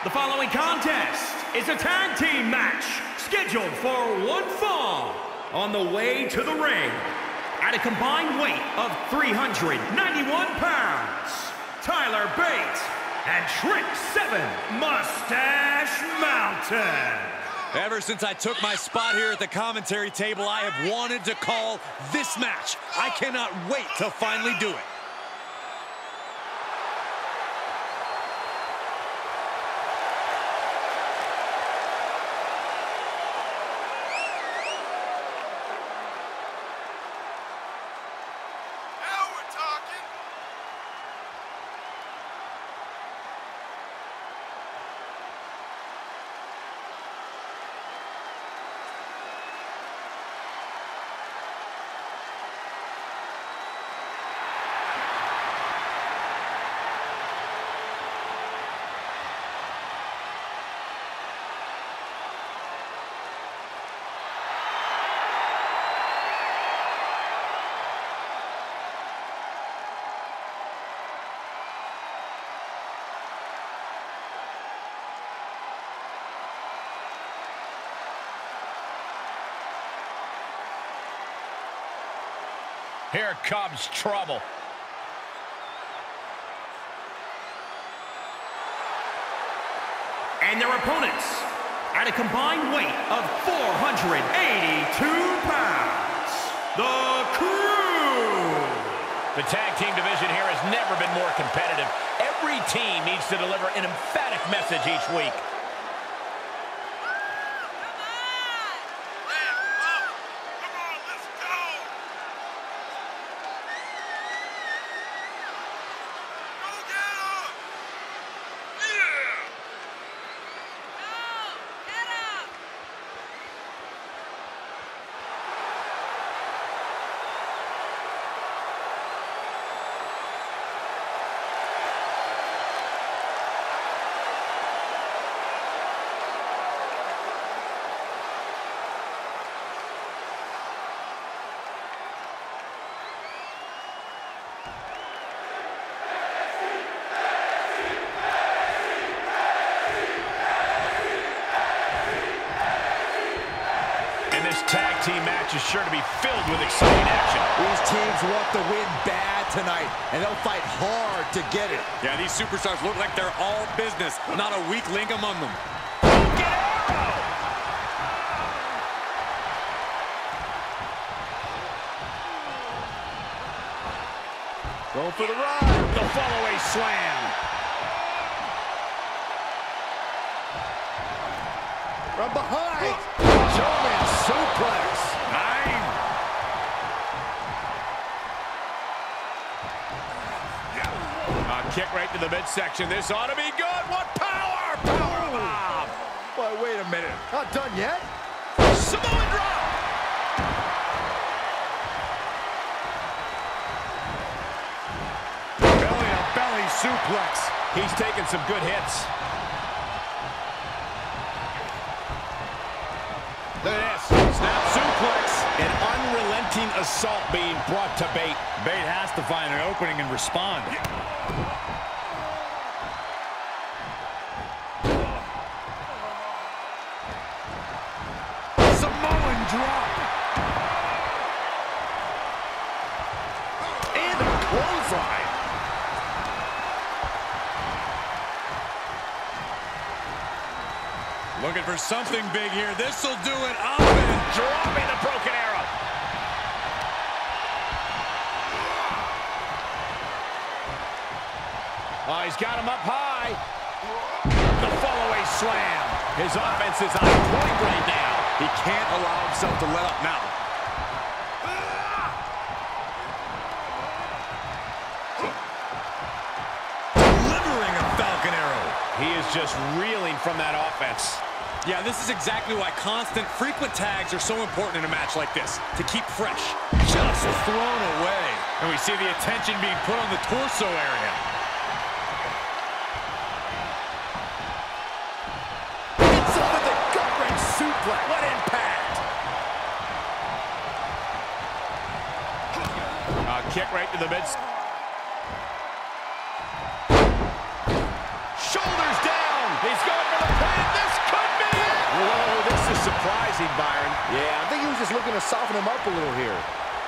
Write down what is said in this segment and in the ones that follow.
The following contest is a tag team match scheduled for one fall. On the way to the ring, at a combined weight of 391 pounds, Tyler Bate and Trick 7 Mustache Mountain. Ever since I took my spot here at the commentary table, I have wanted to call this match. I cannot wait to finally do it. Here comes trouble. And their opponents, at a combined weight of 482 pounds, The Crew. The tag team division here has never been more competitive. Every team needs to deliver an emphatic message each week. Tag team match is sure to be filled with exciting action. These teams want the win bad tonight, and they'll fight hard to get it. Yeah, these superstars look like they're all business, not a weak link among them. Going for the ride. The follow-away slam. From behind. German suplex. 9. Kick right to the midsection. This ought to be good. What power! Power bomb. Boy, wait a minute. Not done yet? Samoan drop. Belly-to-belly suplex. He's taking some good hits. Look at this. Snap suplex. An unrelenting assault being brought to Bate. Bate has to find an opening and respond. Samoan drop. And a clothesline. Looking for something big here. This'll do it. Up and Dropping the broken arrow. Oh, he's got him up high. The follow-away slam. His offense is on point right now. He can't allow himself to let up now. Delivering a Falcon Arrow. He is just reeling from that offense. Yeah, this is exactly why constant, frequent tags are so important in a match like this. To keep fresh. Just thrown away. And we see the attention being put on the torso area. It's up with a gut-wrench suplex. What impact! Kick right to the mid. Shoulders down. He's going he, Byron? Yeah, I think he was just looking to soften him up a little here.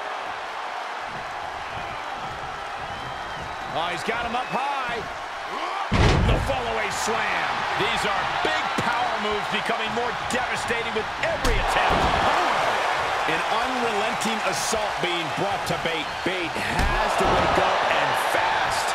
Oh, he's got him up high. The fall-away slam. These are big power moves becoming more devastating with every attempt. An unrelenting assault being brought to Bate. Bate has to wake up and fast.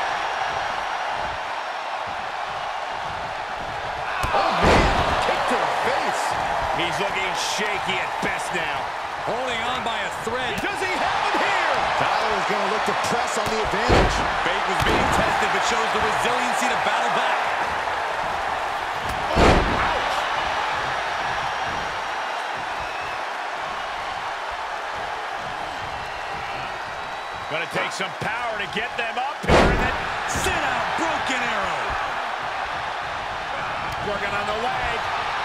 Oh, man, kick to the face. He's looking shaky at best now. Holding on by a thread. Does he have it here? Tyler is going to look to press on the advantage. Bate was being tested, but shows the resiliency to battle back. Gonna take some power to get them up here, and then Sit out, broken arrow. working on the leg.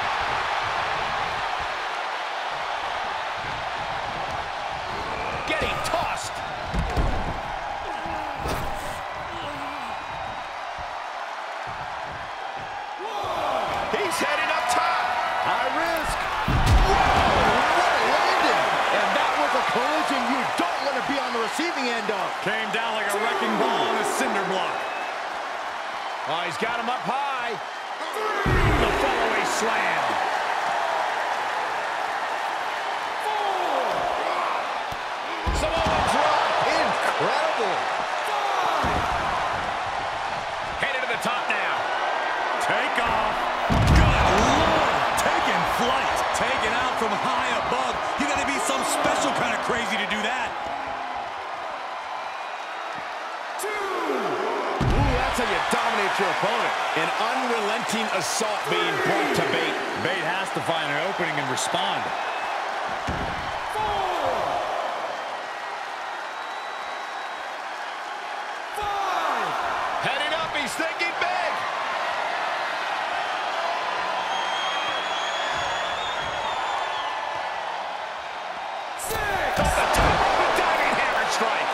Getting tossed. He's heading up top. High risk. Whoa, what a landing. And that was a collision you don't want to be on the receiving end of. Came down like a wrecking ball on a cinder block. Oh, he's got him up high. The fall-away slam. Samoa drop. Incredible. Headed to the top now. Take off. Good Lord. Taking flight. Taken out from high above. You got to be some special kind of crazy to do that. That's how you dominate your opponent. An unrelenting assault being brought to Bate. Bate has to find an opening and respond. Heading up, he's thinking big. Off the top, diving hammer strike.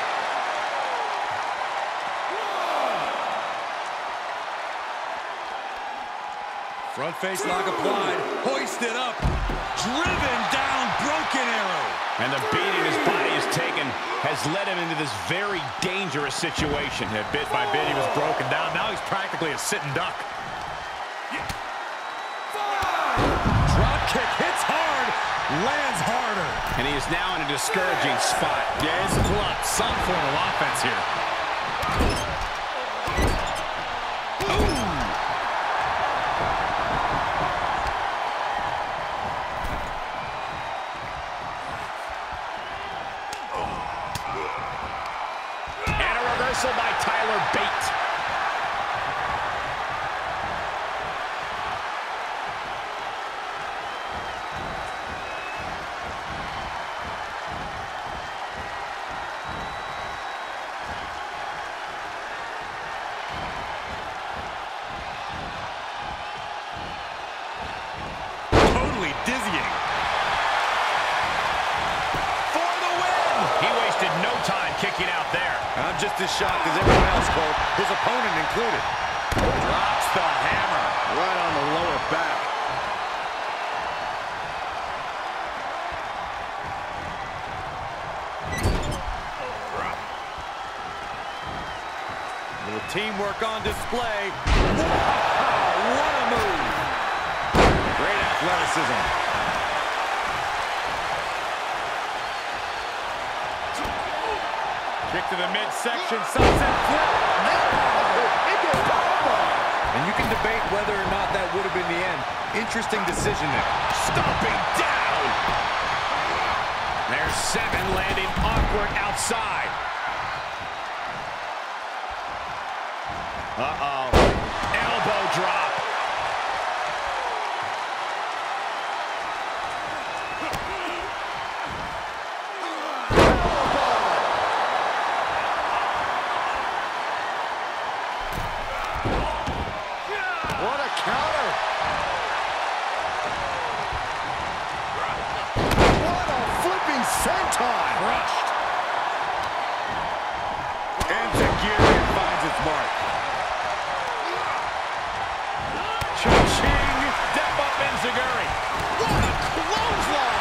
Front face lock applied. Hoisted up. Driven down, broken arrow. And the beating his body has taken has led him into this very dangerous situation. Yeah, bit by bit, he was broken down. Now he's practically a sitting duck. Drop kick hits hard, lands harder. And he is now in a discouraging spot. Yeah, he's pull out some form of offense here. And a reversal by Tyler Bate. Totally dizzying. For the win! He wasted no time kicking out there. I'm just as shocked as everyone else, Cole, his opponent included. Drops the hammer. Right on the lower back. Little teamwork on display. Wow, what a move. Great athleticism. Kick to the midsection, sunset flip. And you can debate whether or not that would have been the end. Interesting decision there. Stomping down. There's 7 landing awkward outside. Uh-oh. Elbow drop. What a counter. What a flipping senton. Crushed. And Zagiri finds its mark. Cha-ching. Step up Enziguri. What a clothesline.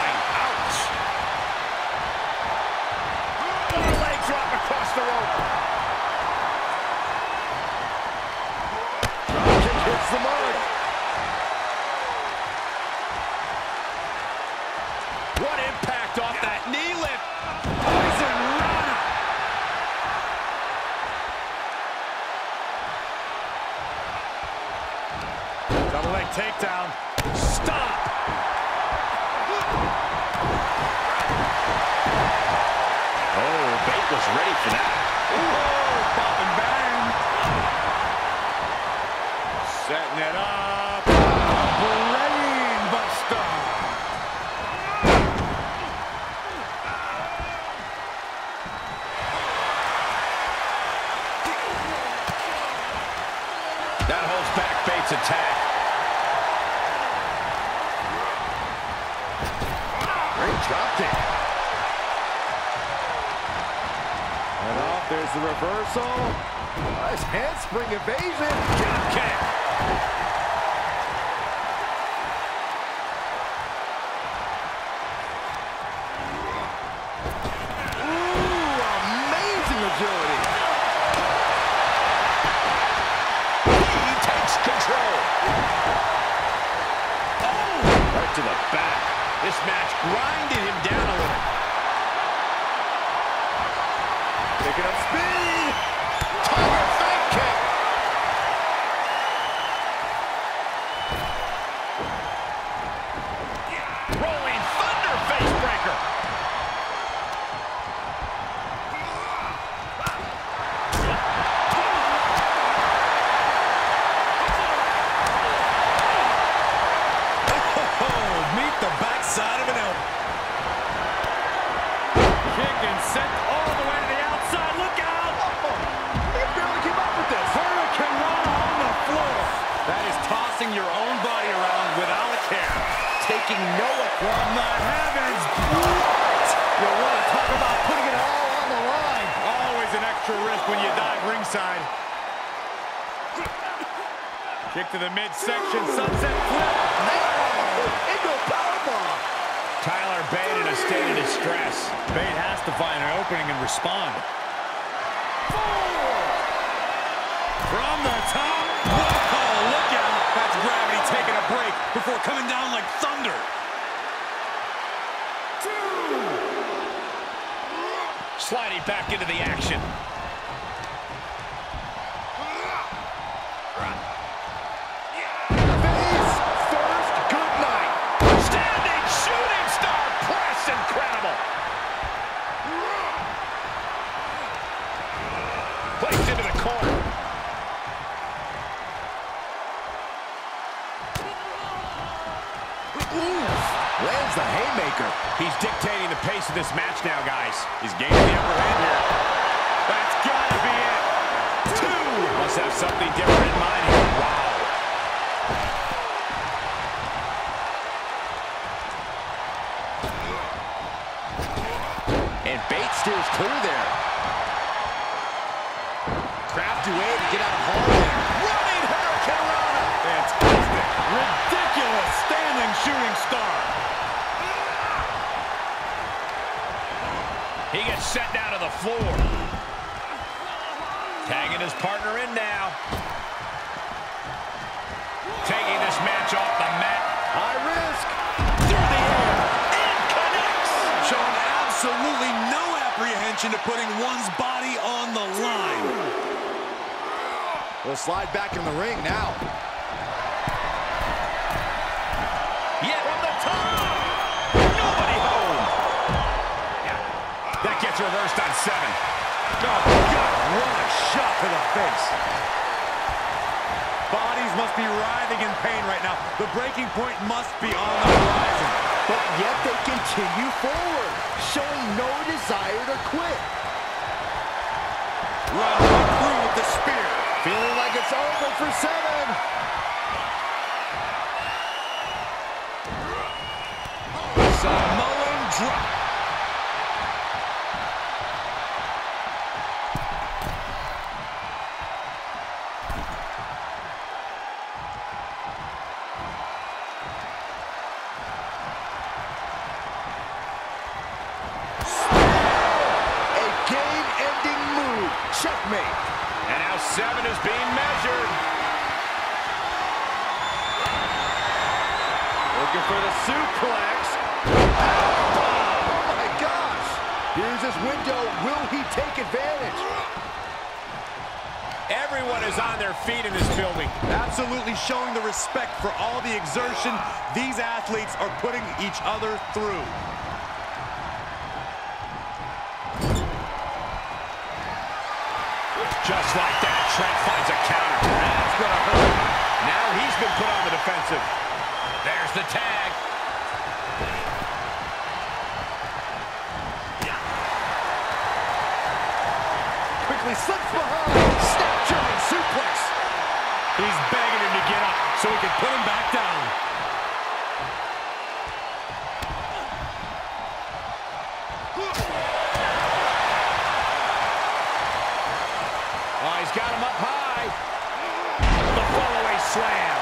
takedown. Stop! Oh, Bate was ready for that. Whoa, pop and bang. Setting it up. Brain buster. That holds back Bates' attack. Great drop kick. And off, there's the reversal. Nice handspring evasion. Drop kick. Ooh, amazing agility. He takes control. Oh! Right to the back. This match grinded him down a little. Picking up speed. Tiger fake kick. Rolling Thunder face breaker. Oh, meet the backside of an elbow. Kick and sent all the way to the outside. Look out! He barely came up with this. Hurricane Rana on the floor. That is tossing your own body around without a care. Taking Noah From the heavens. You want to talk about putting it all on the line. Always an extra risk when you dive ringside. Kick to the midsection, sunset flip. Into a powerbomb. Tyler Bate in a state of distress. Bate has to find an opening and respond. From the top. Whoa, look out. That's gravity taking a break before coming down like thunder. Sliding back into the action. Face first, good night. Standing shooting star press, incredible. Placed into the corner. Lands the haymaker. He's dictating the pace of this match now, guys. He's gaining the upper hand here. That's gotta be it. Two. Must have something different in mind here. Wow. And Bates steers clear there. Crafty way to get out of harm there. Running Hurricane Rana. Fantastic. Ridiculous standing shooting star. He gets set down to the floor. Tagging his partner in now. Taking this match off the mat. High risk. Through the air. And connects. Showing absolutely no apprehension to putting one's body on the line. We'll slide back in the ring now. Yet on the top. Nobody home. That gets reversed on 7. Oh, God, what a shot to the face. Bodies must be writhing in pain right now. The breaking point must be on the horizon. But yet they continue forward, showing no desire to quit. Run right through with the spear. Feeling like it's over for 7. Samoan drop. A game-ending move. Checkmate. And now 7 is being measured. Looking for the suplex. Oh my gosh. Here's his window. Will he take advantage? Everyone is on their feet in this building. Absolutely showing the respect for all the exertion these athletes are putting each other through. Just like that, Trent finds a counter. That's gonna hurt. Now he's been put on the defensive. There's the tag. Quickly slips behind. Snap German suplex. He's begging him to get up so he can put him back down. Oh, he's got him up high. The fallaway slam.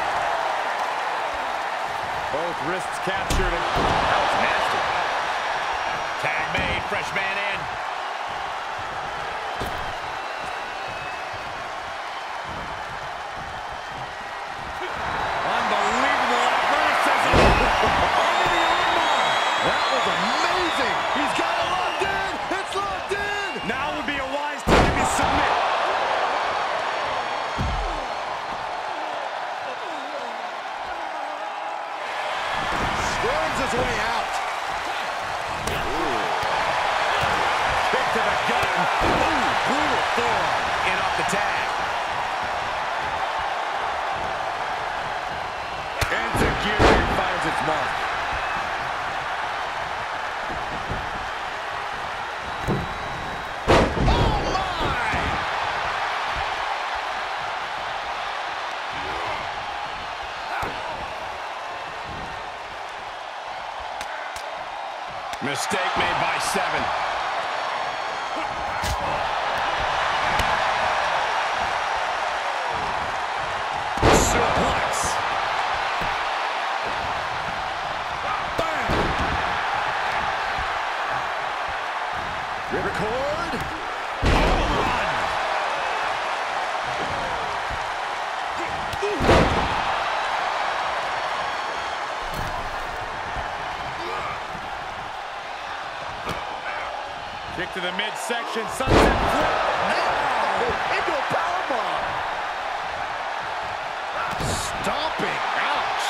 Both wrists captured. That was nasty. Tag made, fresh man in. Unbelievable athleticism. Into the armbar. That was amazing. He's got it locked in. It's locked in. Now would be a wise time to submit. Squirms his way out. Kick to the gut. Ooh, brutal forearm. In off the tag. Enzuigiri finds its mark. Oh, my! Mistake made by 7. Suplex. Bam! Ripcord. Home run. Kick to the midsection. Sunset flip. Into a powerbomb. Stomping. Ouch.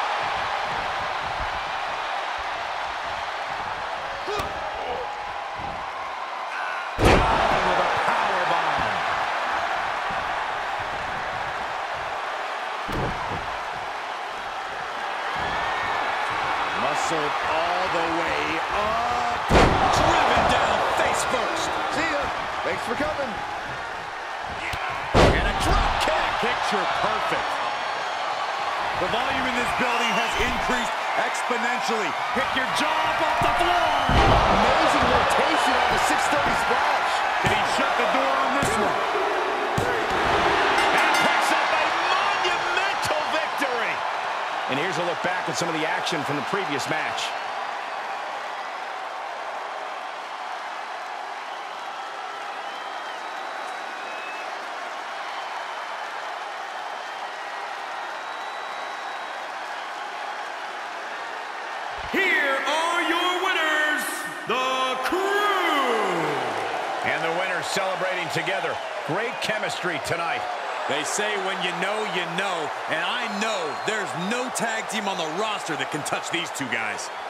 Down with a powerbomb. Muscled all the way up. Driven down face first. See ya. Thanks for coming. And a drop kick. Picture perfect. The volume in this building has increased exponentially. Pick your jaw up off the floor. Amazing rotation on the 630 splash. Can he shut the door on this one? And picks up a monumental victory. And here's a look back at some of the action from the previous match. Here are your winners, the Crew. And the winners celebrating together. Great chemistry tonight. They say when you know, and I know there's no tag team on the roster that can touch these two guys.